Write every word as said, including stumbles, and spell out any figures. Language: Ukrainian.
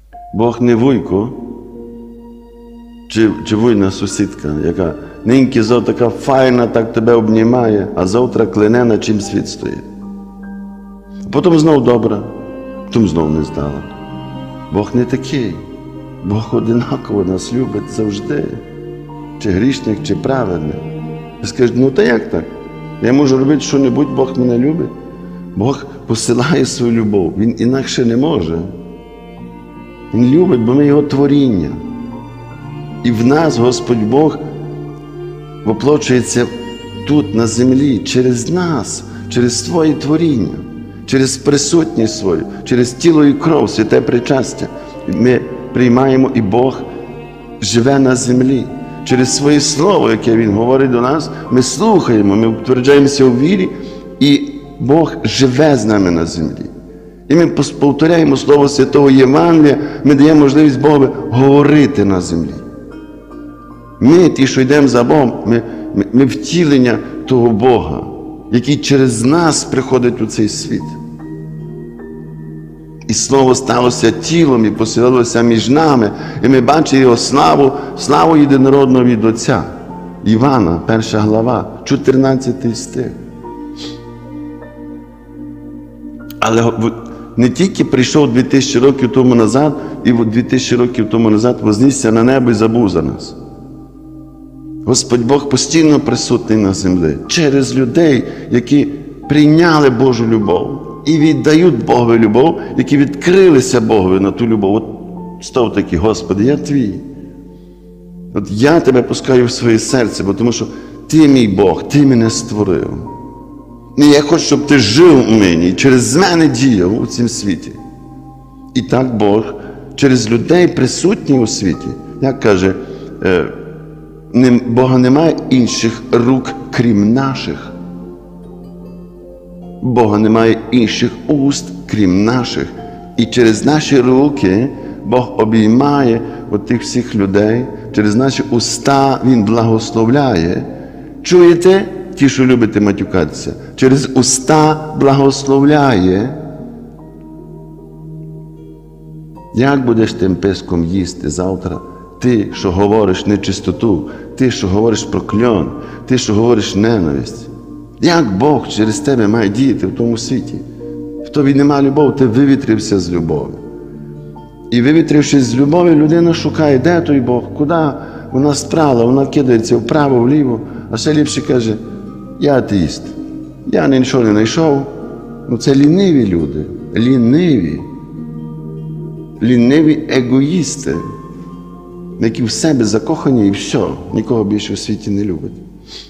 Бог не вуйко, чи, чи вуйна сусідка, яка ниньки зо така файна, так тебе обнімає, а завтра клине, на чим світ стоїть. Потім знов добра, потім знов не здала. Бог не такий. Бог одинаково нас любить завжди. Чи грішник, чи праведник. І скажуть, ну та як так? Я можу робити що-небудь, Бог мене любить. Бог посилає свою любов. Він інакше не може. Він любить, бо ми Його творіння. І в нас Господь Бог воплочується тут, на землі, через нас, через своє творіння, через присутність свою, через тіло і кров, святе причастя. Ми приймаємо, і Бог живе на землі. Через своє слово, яке Він говорить до нас, ми слухаємо, ми утверджуємося у вірі, і Бог живе з нами на землі. І ми повторяємо Слово Святого Євангелія, ми даємо можливість Богові говорити на землі. Ми, ті, що йдемо за Богом, ми, ми, ми втілення того Бога, який через нас приходить у цей світ. І Слово сталося тілом і поселилося між нами, і ми бачимо Його славу, славу єдинородного від Отця. Івана, перша глава, чотирнадцятий стих. Але не тільки прийшов дві тисячі років тому назад, і дві тисячі років тому назад вознісся на небо і забув за нас. Господь Бог постійно присутній на землі через людей, які прийняли Божу любов і віддають Богові любов, які відкрилися Богові на ту любов. От став такий, Господи, я Твій. От я Тебе пускаю в своє серце, бо тому що Ти мій Бог, Ти мене створив. І я хочу, щоб Ти жив у мені, через мене діяв у цьому світі. І так Бог через людей присутній у світі, як каже, Бога немає інших рук, крім наших. Бога немає інших уст, крім наших. І через наші руки Бог обіймає от тих всіх людей, через наші уста Він благословляє. Чуєте? Ті, що любите матюкатися, через уста благословляє. Як будеш тим писком їсти завтра? Ти, що говориш нечистоту, ти, що говориш прокльон, ти, що говориш ненависть. Як Бог через тебе має діяти в тому світі? В тобі нема любові, ти вивітрився з любові. І вивітрившись з любові, людина шукає, де той Бог, куди вона спрала, вона кидається вправо, вліво, а ще ліпше каже, я атеїст, я нічого не знайшов. Ну це ліниві люди, ліниві, ліниві егоїсти, які в себе закохані і все, нікого більше у світі не люблять.